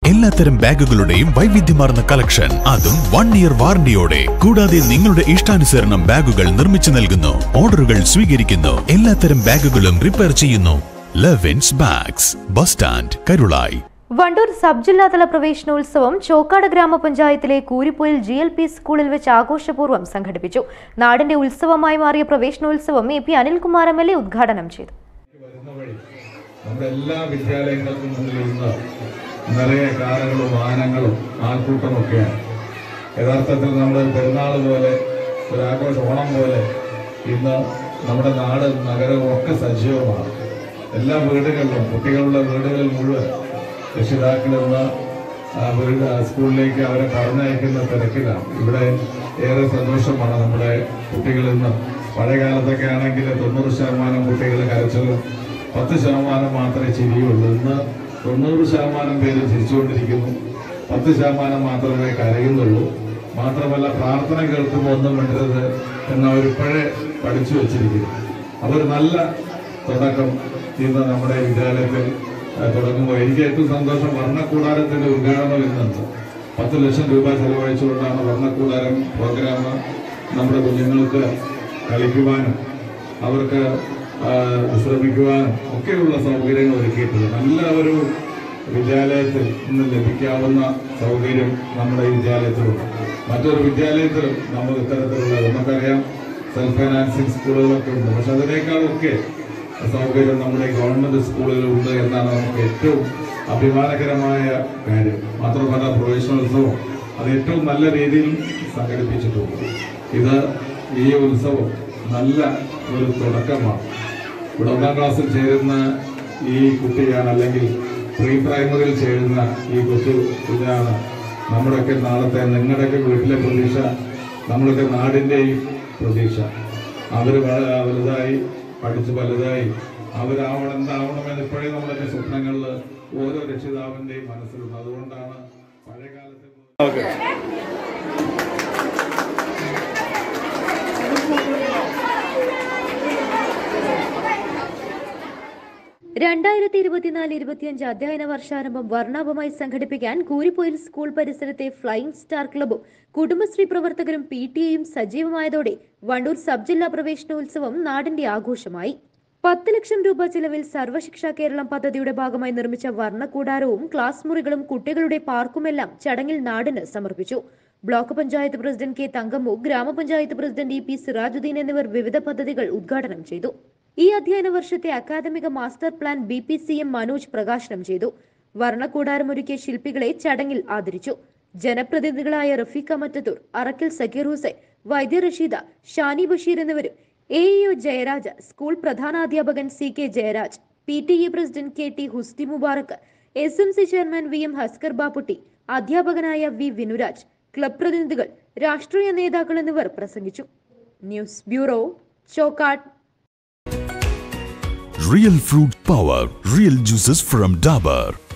എല്ലാത്തരം ബാഗുകളുടെയും വൈവിധ്യമാർന്ന കളക്ഷൻ, അതും 1 ഇയർ വാറന്റിയോടെ. കൂടാതെ നിങ്ങളുടെ ഇഷ്ടാനുസരണം ബാഗുകൾ നിർമ്മിച്ചു നൽകുന്നു. ഓർഡറുകൾ സ്വീകരിക്കുന്നു. എല്ലാത്തരം ബാഗുകളും റിപ്പയർ ചെയ്യുന്നു. Levins bags, bus stand, Karulai. Wandoor sub ജില്ലാതല പ്രവേശനോത്സവം ചോക്കാട് ഗ്രാമപഞ്ചായത്തിലെ കൂരിപ്പൊയിൽ GLP സ്കൂളിൽ വെച്ച് ആഘോഷപൂർവ്വം സംഘടിപ്പിച്ചു. നാടിന്റെ ഉത്സവമായി മാറിയ പ്രവേശനോത്സവം EP അനിൽകുമാർ MLA ഉദ്ഘാടനം ചെയ്തു. നമ്മുടെ എല്ലാ വിദ്യാലയങ്ങൾക്കും മുന്നിൽ ഇന്ന് നിറയെ കാറുകളും വാഹനങ്ങളും ആൾക്കൂട്ടമൊക്കെയാണ്. യഥാർത്ഥത്തിൽ നമ്മുടെ പെരുന്നാൾ പോലെ ഒരു ആഘോഷ ഓണം പോലെ ഇന്ന് നമ്മുടെ നാട് നഗരവും ഒക്കെ സജീവമാണ്. എല്ലാ വീടുകളിലും കുട്ടികളുടെ വീടുകളിൽ മുഴുവൻ രക്ഷിതാക്കളിന്ന് സ്കൂളിലേക്ക് അവരെ പറഞ്ഞയക്കുന്ന തിരക്കിലാണ്. ഇവിടെ ഏറെ സന്തോഷമാണ്. നമ്മുടെ കുട്ടികളിന്ന് പഴയ കാലത്തൊക്കെ ആണെങ്കിൽ 90% കുട്ടികൾ കരച്ചിലും 10% മാത്രമേ ചിരിയുള്ളൂ. ഇന്ന് 90% പേര് ചിരിച്ചുകൊണ്ടിരിക്കുന്നു, 10% മാത്രമേ കരയുന്നുള്ളൂ. മാത്രമല്ല, പ്രാർത്ഥന കേൾക്കുമ്പോൾ ഒന്നും വേണ്ടത് എന്നവരിപ്പോഴേ പഠിച്ചു വച്ചിരിക്കുന്നു. അവർ നല്ല തുടക്കം ഇന്ന് നമ്മുടെ വിദ്യാലയത്തിൽ തുടങ്ങുമ്പോൾ എനിക്ക് ഏറ്റവും സന്തോഷം വർണ്ണക്കൂടാരത്തിന്റെ ഉദ്ഘാടനം ഇന്നുണ്ട്. 10 ലക്ഷം രൂപ ചെലവഴിച്ചുകൊണ്ടാണ് വർണ്ണക്കൂടാരം പ്രോഗ്രാം നമ്മുടെ കുഞ്ഞുങ്ങൾക്ക് കളിക്കുവാനും അവർക്ക് വിശ്രമിക്കുവാനും ഒക്കെയുള്ള സൗകര്യങ്ങൾ ഒരുക്കിയിട്ടുണ്ട്. നല്ല ഒരു വിദ്യാലയത്തിൽ ഇന്ന് ലഭിക്കാവുന്ന സൗകര്യം നമ്മുടെ ഈ വിദ്യാലയത്തിലുണ്ട്. മറ്റൊരു വിദ്യാലയത്തിലും നമ്മൾ ഇത്തരത്തിലുള്ള നമുക്കറിയാം സെൽഫ് ഫൈനാൻസിങ് സ്കൂളുകളൊക്കെ ഉണ്ട്. പക്ഷെ അതിനേക്കാളൊക്കെ സൗകര്യം നമ്മുടെ ഗവൺമെന്റ് സ്കൂളുകളുണ്ട് എന്നാണ് നമുക്ക് ഏറ്റവും അഭിമാനകരമായ കാര്യം. മാത്രമല്ല, പ്രവേശനോത്സവം അത് ഏറ്റവും നല്ല രീതിയിൽ സംഘടിപ്പിച്ചിട്ടുണ്ട്. ഈ ഉത്സവം നല്ല ഒരു തുടക്കമാണ്. ഇവിടെ 1ാം ക്ലാസ്സിൽ ചേരുന്ന ഈ കുട്ടിയാണ്, അല്ലെങ്കിൽ പ്രീ പ്രൈമറിയിൽ ചേരുന്ന ഈ കുഞ്ഞാണ് നമ്മുടെയൊക്കെ നാളത്തെ, നിങ്ങളുടെയൊക്കെ വീട്ടിലെ പ്രതീക്ഷ, നമ്മളൊക്കെ നാടിൻ്റെയും പ്രതീക്ഷ. അവർ വലുതായി പഠിച്ച് വലുതായി എന്താവണമെന്ന് ഇപ്പോഴേ നമ്മളൊക്കെ സ്വപ്നങ്ങളിൽ ഓരോ രക്ഷിതാവിൻ്റെയും മനസ്സിലുണ്ട്. അതുകൊണ്ടാണ് പഴയകാലത്ത് 2024-25 അധ്യയന വർഷാരംഭം വർണ്ണാഭമായി സംഘടിപ്പിക്കാൻ കൂരിപ്പൊയിൽ സ്കൂൾ പരിസരത്തെ ഫ്ലൈയിങ് സ്റ്റാർ ക്ലബ്ബും കുടുംബശ്രീ പ്രവർത്തകരും PTA-യും സജീവമായതോടെ വണ്ടൂർ സബ് ജില്ലാ പ്രവേശനോത്സവം നാടിന്റെ ആഘോഷമായി. 10 ലക്ഷം രൂപ ചെലവിൽ സർവശിക്ഷാ കേരളം പദ്ധതിയുടെ ഭാഗമായി നിർമ്മിച്ച വർണ്ണക്കൂടാരവും ക്ലാസ് മുറികളും കുട്ടികളുടെ പാർക്കുമെല്ലാം ചടങ്ങിൽ നാടിന് സമർപ്പിച്ചു. Block panchayat president K. Thankammu, ഗ്രാമപഞ്ചായത്ത് പ്രസിഡന്റ് EP സിറാജുദ്ദീൻ എന്നിവർ വിവിധ പദ്ധതികൾ ഉദ്ഘാടനം ചെയ്തു. ഈ അധ്യയന വർഷത്തെ അക്കാദമിക മാസ്റ്റർ പ്ലാൻ BPCM മനോജ് പ്രകാശനം ചെയ്തു. വർണ്ണക്കൂടാരമൊരുക്കിയ ശില്പികളെ ചടങ്ങിൽ ആദരിച്ചു. ജനപ്രതിനിധികളായ റഫീഖ മറ്റത്തൂർ, അറക്കൽ സക്കീർ ഹുസൈൻ, വൈദ്യ റഷീദ, ഷാനി ബഷീർ എന്നിവരും AEO ജയരാജ, സ്കൂൾ പ്രധാനാധ്യാപകൻ CK Jayaraj, PTA president KT Husti Mubarak, SMC chairman VM Haskar Bapputty, അധ്യാപകനായ V വിനുരാജ്, ക്ലബ് പ്രതിനിധികൾ, രാഷ്ട്രീയ നേതാക്കൾ എന്നിവർ പ്രസംഗിച്ചു. News bureau, Chokkad. Real fruit power, real juices from Dabur.